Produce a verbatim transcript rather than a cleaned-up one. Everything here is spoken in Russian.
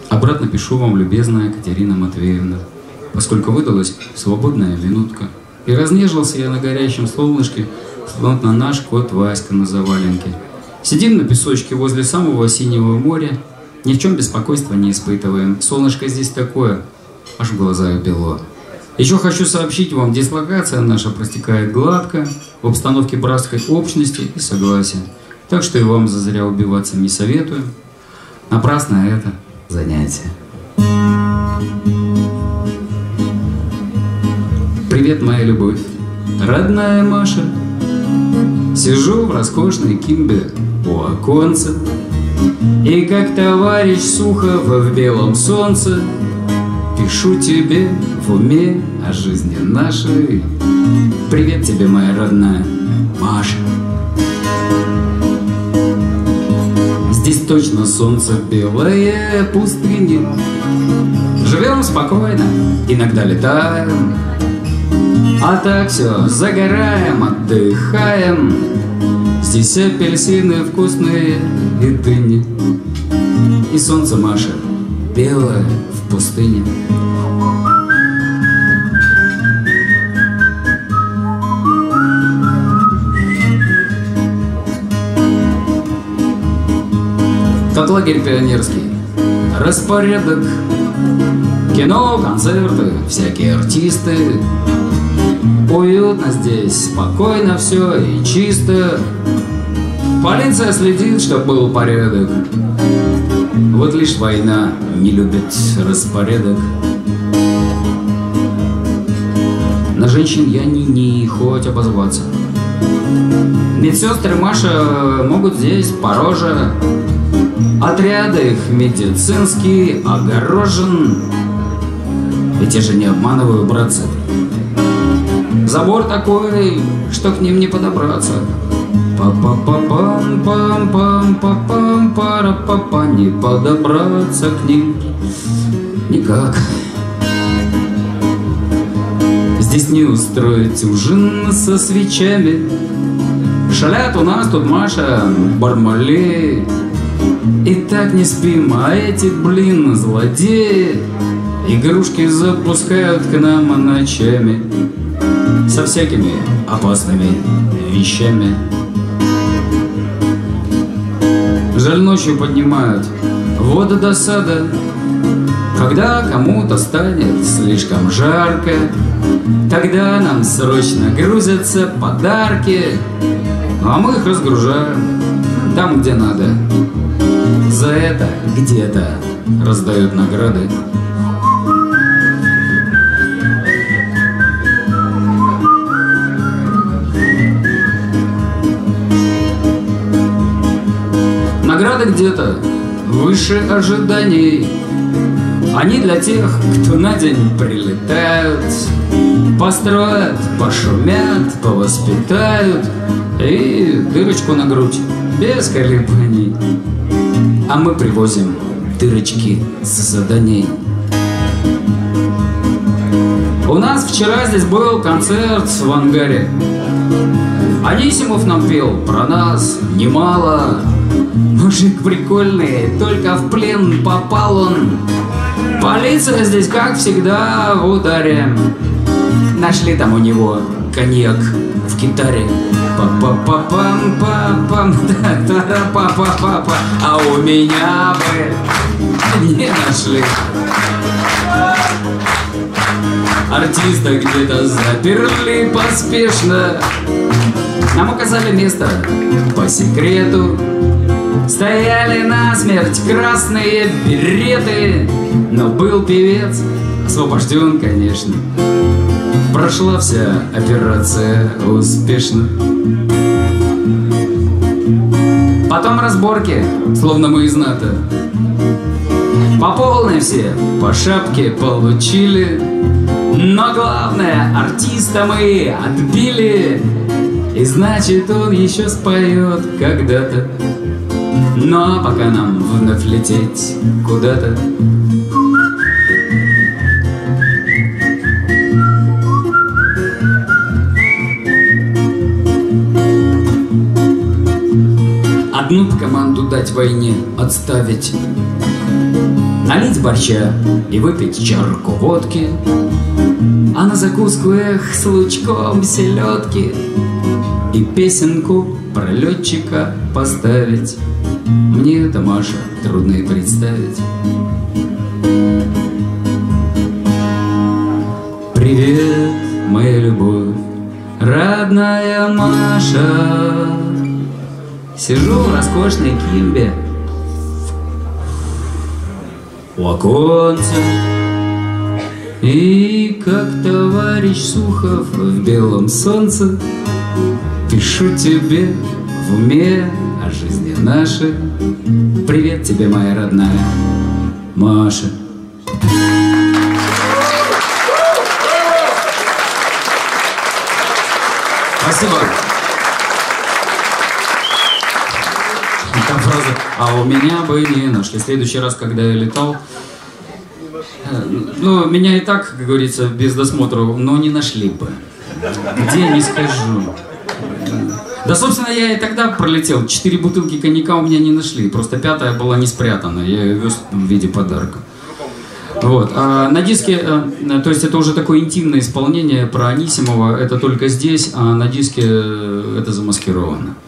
Обратно пишу вам, любезная Катерина Матвеевна, поскольку выдалась свободная минутка. И разнежился я на горящем солнышке, словно наш кот Васька на заваленке. Сидим на песочке возле самого синего моря, ни в чем беспокойства не испытываем. Солнышко здесь такое, аж в глазах бело. Еще хочу сообщить вам, дислокация наша протекает гладко, в обстановке братской общности и согласия. Так что и вам зазря убиваться не советую. Напрасно это занятие. Привет, моя любовь, родная Маша. Сижу в роскошной кимбе у оконца, и как товарищ Сухов в белом солнце пишу тебе в уме о жизни нашей. Привет тебе, моя родная Маша. Здесь точно солнце белое пустыни. Живем спокойно, иногда летаем, а так все, загораем, отдыхаем. Здесь апельсины вкусные и дыни, и солнце, Маша, белое в пустыне. Тот лагерь пионерский, распорядок, кино, концерты, всякие артисты. Уютно здесь, спокойно все и чисто. Полиция следит, чтоб был порядок. Вот лишь война не любит распорядок. На женщин я не, не хоть обозваться. Медсестры, Маша, могут здесь пороже. Отряды их медицинские огорожен. Ведь я же не обманываю, братцы. Забор такой, что к ним не подобраться. Па-па-па-пам-пам-пам-пам-пара-па-па. Не подобраться к ним никак. Здесь не устроить ужин со свечами. Шалят у нас тут, Маша, бармалеи. И так не спим, а эти, блин, злодеи игрушки запускают к нам ночами со всякими опасными вещами. Жаль, ночью поднимают вода досада, когда кому-то станет слишком жарко. Тогда нам срочно грузятся подарки, а мы их разгружаем там, где надо. За это где-то раздают награды. Награды где-то выше ожиданий. Они для тех, кто на день прилетают, построят, пошумят, повоспитают и дырочку на грудь без колебаний. А мы привозим дырочки с заданий. У нас вчера здесь был концерт в ангаре. Анисимов нам пел про нас немало. Мужик прикольный, только в плен попал он. Полиция здесь, как всегда, в ударе. Нашли там у него коньяк в гитаре. Па-па-па-пам-пам-пам, та-та-ра-па-па-па-па. А у меня бы не нашли. Артиста где-то заперли поспешно. Нам указали место по секрету. Стояли насмерть красные береты. Но был певец освобожден, конечно. Прошла вся операция успешно. Потом разборки, словно мы из НАТО. По полной все по шапке получили. Но главное, артиста мы отбили. И значит, он еще споет когда-то. Но пока нам вновь лететь куда-то. Одну команду дать войне, отставить. налить борща и выпить чарку водки, а на закуску, эх, с лучком селедки, и песенку про летчика поставить. Мне это, Маша, трудно и представить. Привет, моя любовь, родная Маша. Сижу в роскошной кимбе у оконца, и как товарищ Сухов в белом солнце пишу тебе в уме о жизни нашей. Привет тебе, моя родная Маша. Спасибо. Там фраза: а у меня бы не нашли. В следующий раз, когда я летал, ну, меня и так, как говорится, без досмотра, но не нашли бы. Где, не скажу. Да, собственно, я и тогда пролетел. Четыре бутылки коньяка у меня не нашли. Просто пятая была не спрятана. Я ее вез в виде подарка. Вот. А на диске, то есть это уже такое интимное исполнение про Анисимова. Это только здесь, а на диске это замаскировано.